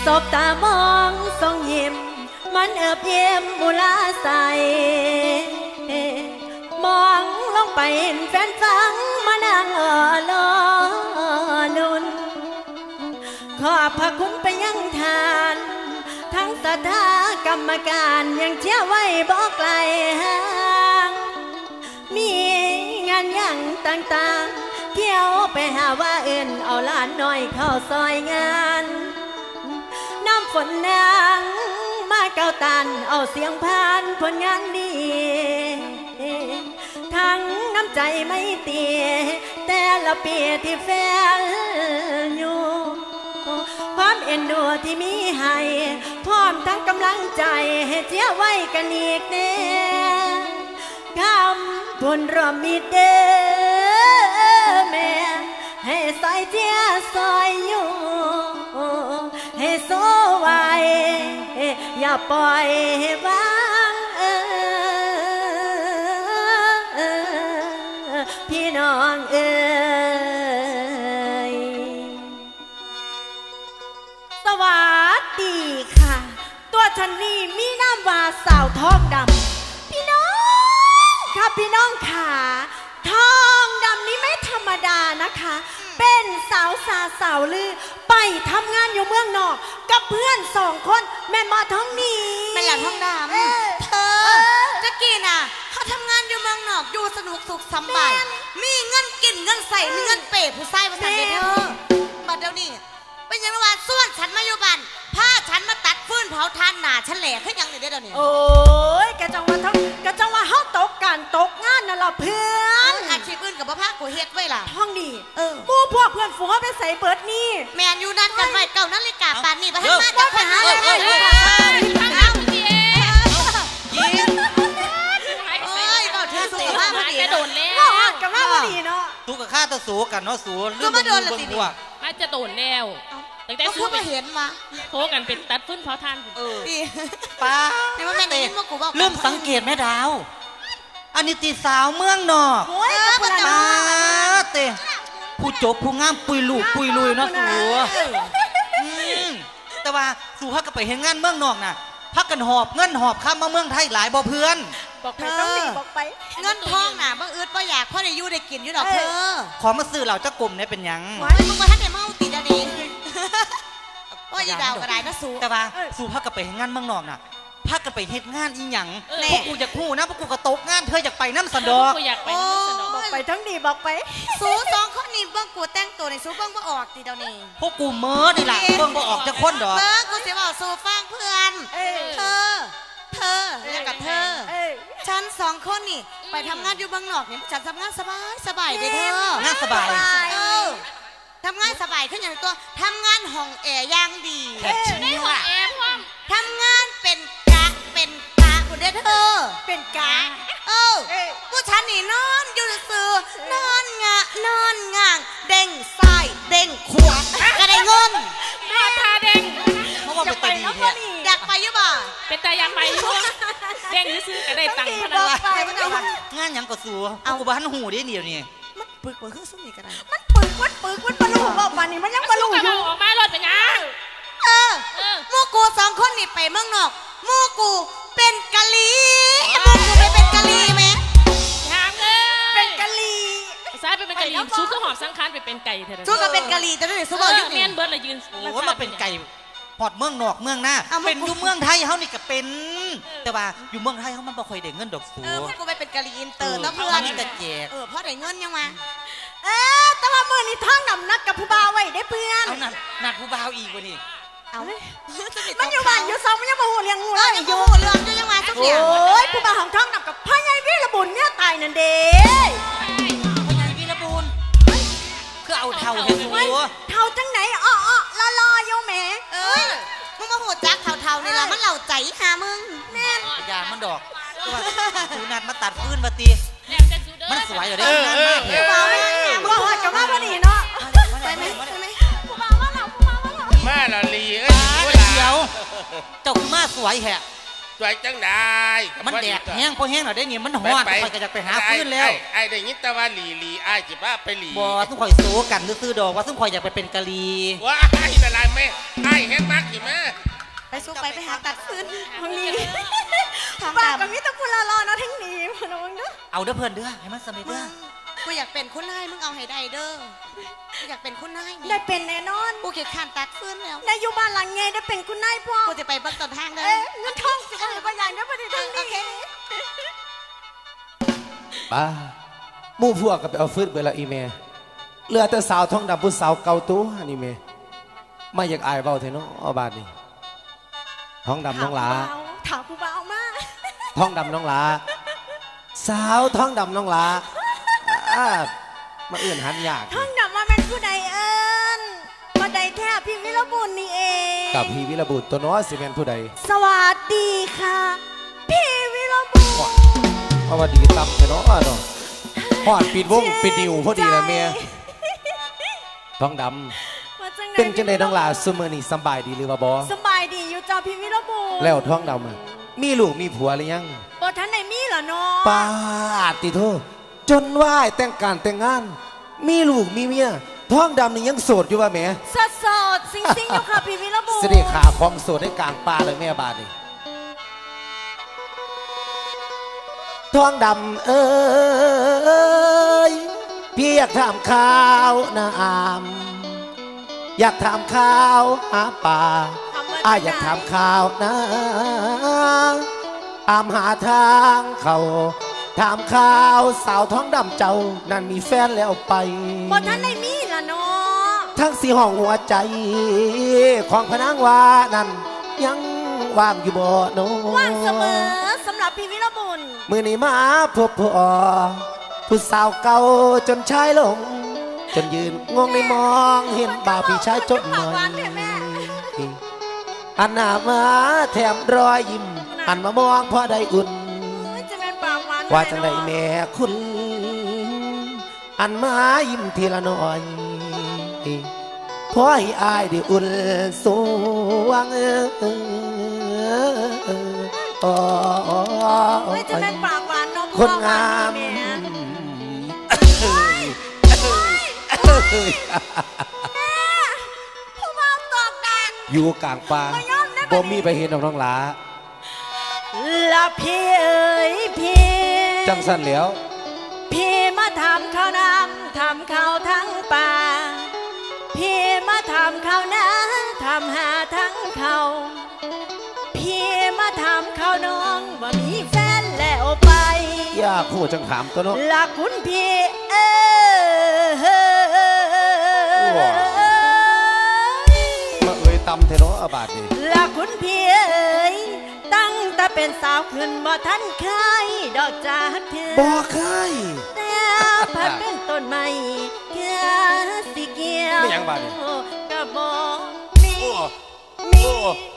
สบตามองทรงยิ้มมันเอิบเยี่ยมบุลาใสมองลงไปเห็นแฟนฟังมานั่งรอลุ้นขอบพระคุณไปยังทานทั้งสถากรรมการยังเชื่อไว้บอกไกลห่างมีงานอย่างต่างๆเที่ยวไปหาว่าอื่นเอาล้านน้อยเข้าซอยงานน้ำฝนนางมาเก่าตันเอาเสียงพานผลงานดีทั้งน้ำใจไม่เตียแต่ละปีที่แฟนอยู่ความเอ็นดูที่มีให้พร้อมทั้งกำลังใจให้เจียไว้กันอีกแน่คำบุญรวมมิตรเด้อแม่ให้ซอยเจียซอยอยู่ให้โซไว้อย่าปล่อยให้ว่างพี่น้องเอ๋ยสวัสดีค่ะตัวฉันนี่มีนามว่าสาวทองดำพี่น้องค่ะพี่น้องค่ะทองดำนี้ไม่ธรรมดานะคะเป็นสาวลือไปทำงานอยู่เมืองนอกกับเพื่อน2 คนแม่มาท้องนี้แม่หลังท้องดำเธอจะกินอ่ะเขาทำงานอยู่เมืองนอกอยู่สนุกสุขสบายมีเงินกินเงินใส่มีเงินเปย์ผู้ชายมาสั่งเธอบัดเดี๋ยวนี้เป็นยังไงวะส่วนฉันมาอยู่บ้านพาฉันมาตัดฟืนเผาทานหนาฉันแหลกขึ้นยังไงเดี๋ยวนี้โอ้ยกระจังว่าเฮาตกงานน่ะล่ะเพื่อนอาชีพอื่นกับพ่อพากูเฮ็ดไว้ล่ะท้องดีหมู่พวกเพื่อนฝูงเขาไปใส่เบิดนี่แมนอยู่นั่นกันไว้เก่านาฬิกาป่านนี้ไปให้มาจากไปหาเลยก็ถือสุขภาพดีจะโดนแล้วกับว่าพอดีเนาะสู้กับข้าตะสูกันเนาะสูเรื่องมาโดนละติพวกถ้าจะโดนแล้วตั้งแต่ซื้อไปเห็นมาโทรกันเป็นตัดฟื้นเผาทานป้าในว่าแม่ได้ยินว่ากูบอกเริ่มสังเกตแม่ดาวอันนี้ตีสาวเมืองนอกป้าเตะผู้จบผู้งามปุยลุยเนาะสูแต่ว่าสูพักก็ไปเห็นงานเมืองนอกน่ะพักกันหอบเงินหอบข้ามมาเมืองไทยหลายบ่เพื่อนบอกไปต้องดีบอกไปเงินทองน่ะบ่อึดบ่อยากพ่อได้อยู่ได้กินอยู่ดอกเธอขอมาซื้อเหล่าเจ้ากลมเนี่ยเป็นยังมึงไปให้ได้เมาตีดาดีว่าอีดาวก็ได้นะสูแต่ว่าสูพักก็ไปเห็นงานเมืองนอกน่ะพักกันไปเฮ็ดงานอีหยังพวกกูอยากคู่นะพวกกูก็ตกงานเธออยากไปน้ำสันดอกกูอยากไปน้ำสันดอกบอกไปทั้งดีบอกไปสู2 คนนี้เบิ่งกูแต่งตัวในสูเบิ่งบ่ออกตีเดี๋ยวนี้พวกกูเมิร์นี่แหละเบิ่งบ่ออกจะค้นดอกเบิ่งกูสิบอกสูฟังเพื่อนเธอแล้วกับเธอฉัน2 คนนี่ไปทำงานอยู่เมืองนอกนี่ฉันทำงานสบายเลยเธองานสบายทำงานสบายขึ้นอย่างตัวทำงานห้องแอร์ย่างดีได้ห้องแอร์พร้อมทำงานเป็นกะคุณเด้อเธอเป็นกะกูฉันนี่นอนอยู่ซื่อนอนง่างเด้งซ้ายเด้งขวาก็ได้เงินทาเด้งเพราะว่าเป็นตาดีแท้อยากไปอยู่บ่เป็นตาอยากไปอยู่เด้งซื้อก็ได้ตังค์พนักงานยังก็สู้เอากูบ้านหูได้เดียวนี่มันปึกคือสุ่มนี่ก็ได้มันปึกมันบรรลุว่าป่านนี้มันยังบรรลุอยู่ออกมารถเป็นยังมู่กู2 คนนี่ไปเมืองนอกมู่กูเป็นกะลีมู่กูไปเป็นกะลีไหมถามเลยเป็นกะลีซ้ายไปเป็นกะลีสู้ก็หอบสังขารไปเป็นไก่เถอะสู้ก็เป็นกะลีแต่ไม่ได้สู้บอกยุ่งเมียนเบิร์ดเลยยืนโอ้มาเป็นไก่หอดเมืองนอกเมืองหน้าเป็นอยู่เมืองไทยเขานี่ก็เป็นแต่ว่าอยู่เมืองไทยเขามันบ่ค่อยได้เงินดอกสูมู่กูไปเป็นกะลีอินเตอร์แล้วเพื่อนนี่ก็แจกเพราะได้เงินยังมาแต่ว่ามือนี่ท้องนำนักกับผู้บ่าวไว้ได้เพื่อนเอานัดผู้บ่าวอีกวะนี่มันอยู่บ้านอยู่ซองมันยังมาหัวเลี้ยงงูแล้วอยู่เรื่องอยู่ยังมาสักอย่างโอ้ยผู้บ่าวของท้องนำกับพ่อใหญ่วิรบุญเนี่ยตายนั่นเด้พ่อใหญ่วิรบุญคือเอาเท่าเห็นหัวเท่าจังไหนรออยู่แม่มึงมาหัวจักเท่านี่ละมันเหล่าใจหามึงแม่ยามันดอกสูนัดมาตัดฟื้นมาตีมันสวยอยู่ได้งานมากเลยผู้บ่าวบ่ฮอดกับมาพอดีเนาะไปไหมผู้บ่าวว่าเรามาละลีเดี๋ยวเจ้าคือมาสวยแฮะสวยจังได้มันแดดแห้งพอแห้งหน่อยได้นี่มันฮ้อนข่อยก็อยากไปหาฟืนแล้วไอ้ได้ยินแต่ว่าหลีไอ้จิบ้าไปหลีบ่ซุ่มข่อยโซกันซื่อๆดอกว่าซุ่มข่อยอยากไปเป็นกะลีว่าไอ้ละลายแม่ไอ้เห็นมากอยู่แม่ไปสู้ไปหาตัดฟืนห้องนี้ทางปากดำกับมิตรพูลารอเนาะทั้งนี้มาน้องเนาะเอาเด้อเพิ่นเด้อให้มันสำเร็จมึเด้องกูอยากเป็นคุณนายมึงเอาให้ได้เด้อกูอยากเป็นคุณนายได้เป็นแน่นอนกูเกลียดข้านตัดฟืนแล้วได้อยู่บ้านหลังไงได้เป็นคุณนายพ่อกูจะไปเบิ่งต้นทางเด้อเอ๊ะเงินทองสิก็ให้บางอย่างได้ประเดี๋ยวทั้งนี้ป้าหมู่พวกก็ไปเอาฟืนไปละอีเมเหลือแต่สาวท้องดำผู้สาวเก่าตัวนี่เมไม่อยากอายเบาเทเนาะบาดนี่ท้องดำน้องหลาถามกูเบามากท้องดำน้องหลาสาวท้องดำน้องหลามาเอื่นหันยากท่องดำมาเป็นผู้ใดเอิญมาใดแท้พี่วิรบุญนี่เองกับพี่วิรบุตรตัวน้อยสิเป็นผู้ใดสวัสดีค่ะ พี่วิรบุญเพราะว่าดีตับเนาะเนาะพอดปิดวงปิดนิวพอดีนะเมียท้องดำเป็นจังไดน้องหลาซุมื้อนี้สบายดีหรือว่าบ่สบายดีอยู่เจ้าพี่วิรบุญแล้วท้องดำอะมีลูกมีผัวหรือยังบ่ท่านไหนมีเหรอเนาะปาดติโทจนว่ายแต่งการแต่งงาน มีลูกมีเมียท้องดำนี่ยังโสดอยู่ว่าแม่สดๆซิงๆอยู่ค่ะพี่วิรบุญเสด็จขาของโสดได้กลางป่าเลยแม่บาดนี่ท้องดำเอ้ยพี่อยากถามข่าวนะอามอยากถามข่าวหาป่าอยากถามข่าวนะอามหาทางเขาถามข่าวสาวท้องดำเจ้านั่นมีแฟนแล้วไปบ่ท่านไหนมีเหรอเนาะทั้งสี่ห้องหัวใจของพนังวานั่นยังว่างอยู่บ่โนว่างเสมอสำหรับพี่วิรบุญมือนี้มาพบพ่อผู้สาวเก่าจนชายหลง จนยืนงงในมองเห็นบ่าวพี่ชายจดหน่อยอันหน้ามาแถมรอยยิ้มอันมามองพอได้อุ่นจะเป็นปากหวานว่าจังไดแม่คุณอันมายิ้มทีละหน่อยพอให้อายได้อุ่นสวงจะเป็นปากหวานเนาะคนงามผู้บ่าวตอกดักอยู่กลางป่าบ่มีไปเห็นน้องหลาละพี่เอ๋ยพี่จังสั้นแล้วพี่มาทำข้าวน้ำทำข้าวทั้งป่าพี่มาทำข้าวน้ำทำหาทั้งเขาพี่มาทำข้าวน้องว่ามีแฟนแล้วไปย่าคู่จังถามตัวเนาะละคุณพี่มาเอ่ยตำเทเนาะบาดนี่ละคุณพี่เอ๋ยตั้งแต่เป็นสาวขึ้นบ่ทันเคยดอกจากเธอบ่เคยแต่พัดเป็นต้นไม้แค่สีเขียวไม่ยังบาดนี่กระบอกมี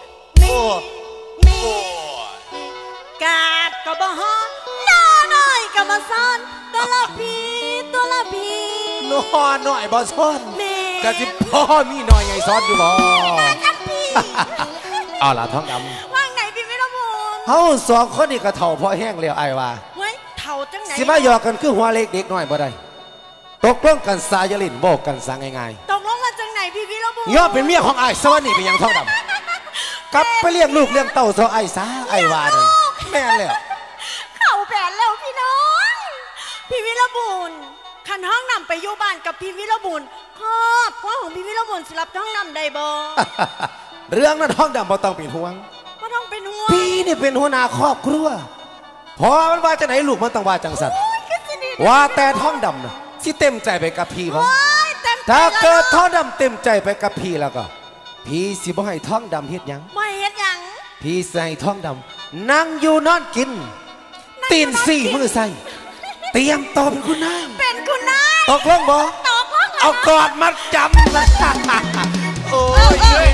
กาดก็บ่ฮอนน้าน้อยก็มาซ่อนตัวละพีน้อยหน่อยบ่ซ้อนแม่กะสิพ่อมีหน่อยไงซ้อนอยู่บ่กันพี่เอาล่ะท้องดว่างไหนพี่ไม่ต้องมูลำเฮาสองคนนี่ก็เฒ่าพอแห้งแล้วอ้ายว่าเว้ยเท่าจังไหนสิมาหยอกกันคือหัวเล็กเด็กน้อยบ่ได้ตกลงกันสายลินบอกกันสางง่ายตกลงมาจังไหนพี่พี่ระบุๆย่อเป็นเมียของอ้ายสวัสดีเป็นหยังท้องดำกลับไปเลี้ยงลูกเลี้ยงเต้าซะอ้ายซะอ้ายว่านั่นแม่นแล้วเข่าแผนแล้วพี่น้องพี่วิรบุญขันห้องนำไปอยู่บ้านกับพี่วิรบุญครอบครัวของพี่วิรบุญสิรับห้องนำได้บ่เรื่องนั้นท้องดำบ่ต้องเป็นห่วงก็ต้องเป็นห่วงพี่นี่เป็นหัวหน้าครอบครัวพอมันว่าจะไหนลูกมันต้องว่าจังสันคือสิดีว่าแต่ท้องดำนะสิเต็มใจไปกับพี่บ่โอ้ยเต็มใจถ้าแล้วเกิดท้องดำเต็มใจไปกับพี่แล้วก็ พี่สิบ่ให้ท้องดำเฮ็ดหยังไม่เฮ็ดหยังพี่ใส่ท้องดำนั่งอยู่นอนกิน ตีนสี่มือใส่เตรียมตัวเป็นคุณนางเป็นคุณนายตกลงบ่ตกลงเอากอดมาจำละโอ้ย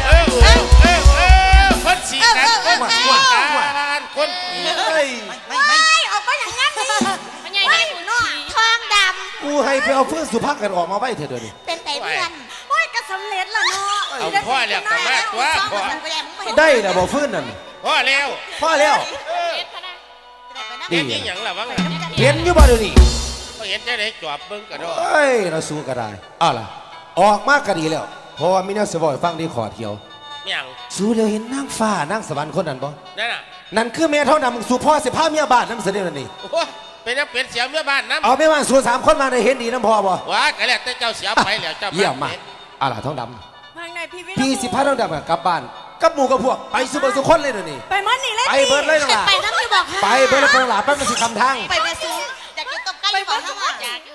คนสีกันคนสีกันคนเฮ้ยไม่ออกมาอย่างนั้นนี่มันใหญ่ใหญ่หุ่นชีทองดกูให้ไปเอาเพื่อนสุภาพกันออกมาไว้เถอะเดี๋ยวนี้ำเป็นไตเพื่อนโอ้ยก็สำเร็จละเนาะเอาพ่อเรียกกันมาตัวพ่อได้นะบ่ฟื้นนั่นพ่อแล้วพ่อแล้วเห็นที่หยังล่ะวะเห็นอยู่บ่เดี๋ยวนี้ก็เห็นจะได้จอบเบิ่งกระโดดเอ้ยเราสู้ก็ได้อ้าวล่ะออกมากก็ดีแล้วเพราะว่ามีแนวสิบ่ให้ฟังที่ขอเที่ยวหยังสู้แล้วเห็นนางฟ้านางสวรรค์คนนั้นบ่นั่นน่ะนั่นคือแม่เท่านั้นสู่พ่อสิพาเมียบ้านน้ำเสด็จนั่นนี่โอ้เป็นนักเป็นเสียเมียบ้านน้ำเอาไม่ว่าสู่3คนมาได้เห็นดีน้ำพ่อบ่ว้าก็แล้วแต่เจ้าเสียไปแล้วเจ้าเยี่ยมมากอ้าวล่ะท้องดทางไหนพี่วิำพี่สิพาท้องดำกลับบ้านกับหมู่กับพวกไปสู่เบิดสุคนเลยเดี๋ยวนี้ไปมันนี่เลยไปเบิดเลยน้องหล่ะไปน้ำอยู่บอกค่ะไปเบิดเลยน้องหล่ะแป๊บนึงสิคำทางไปแม่ซูอยากกินต้มไก่อยู่บอกค่ะว่า